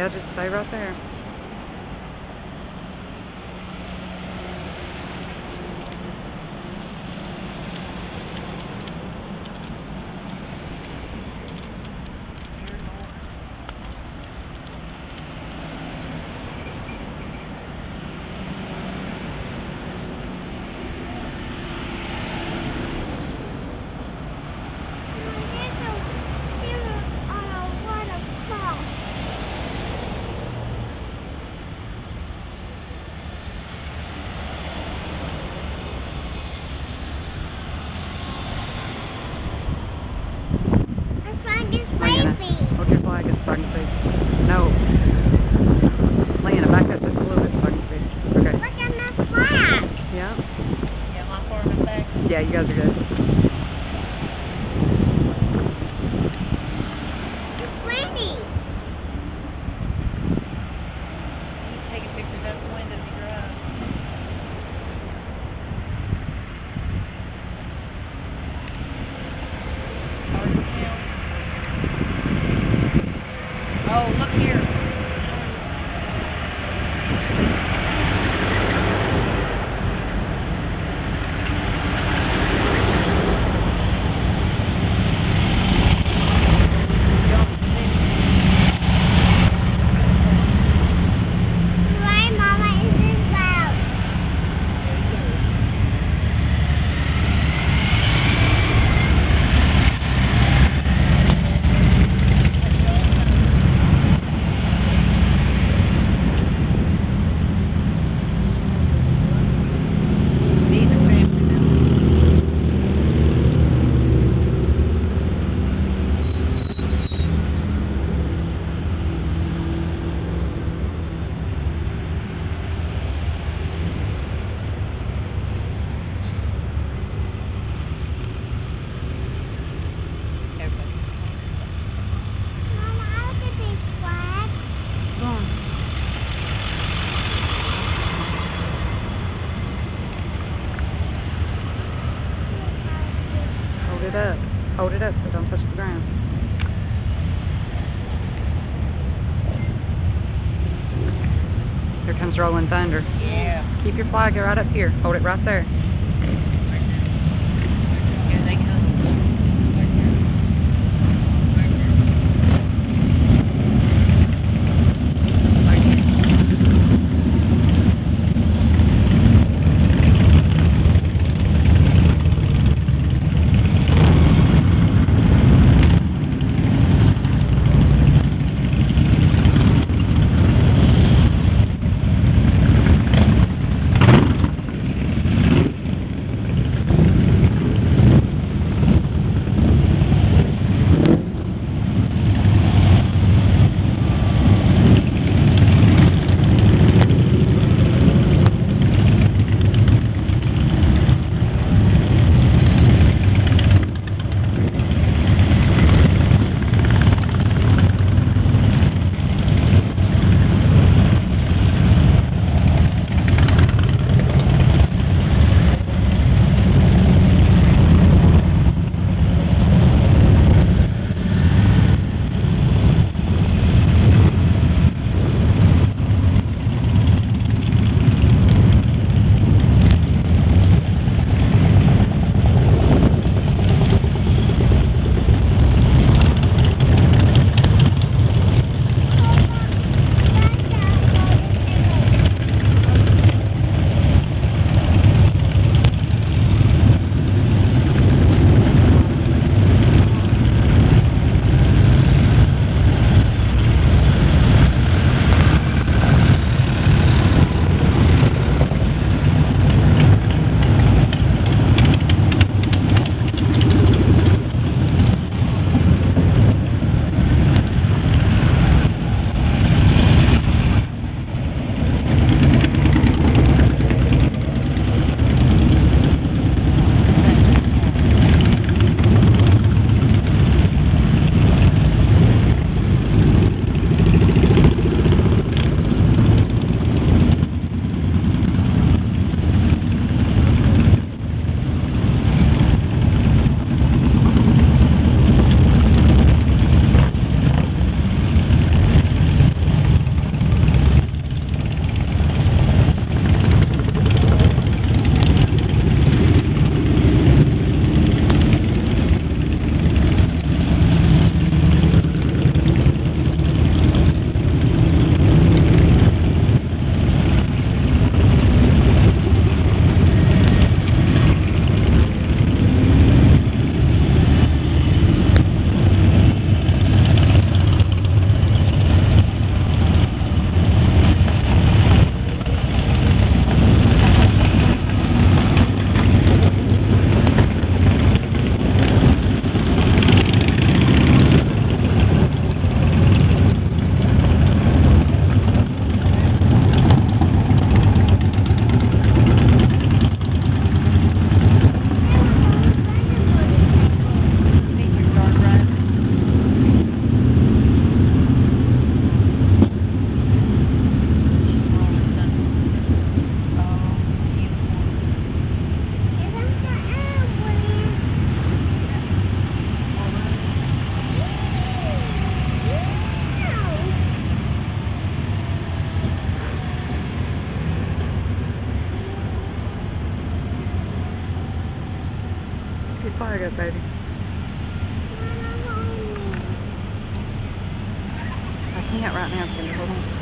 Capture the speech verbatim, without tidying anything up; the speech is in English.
Yeah, just stay right there. Hold your flag up so I can see. No. Lena, back up just a little bit so I can see. Okay. Look at my flag. Yeah. Yeah, my foreman back. Yeah, you guys are good. It's pretty. You taking pictures out the window as you drive. Oh, look here. Why, Mama, is this loud? Hold it up. Hold it up so don't touch the ground. Here comes rolling thunder. Yeah. Keep your flag right up here. Hold it right there. Here they come. flag up, baby. I can't right now, Cindy. Hold on.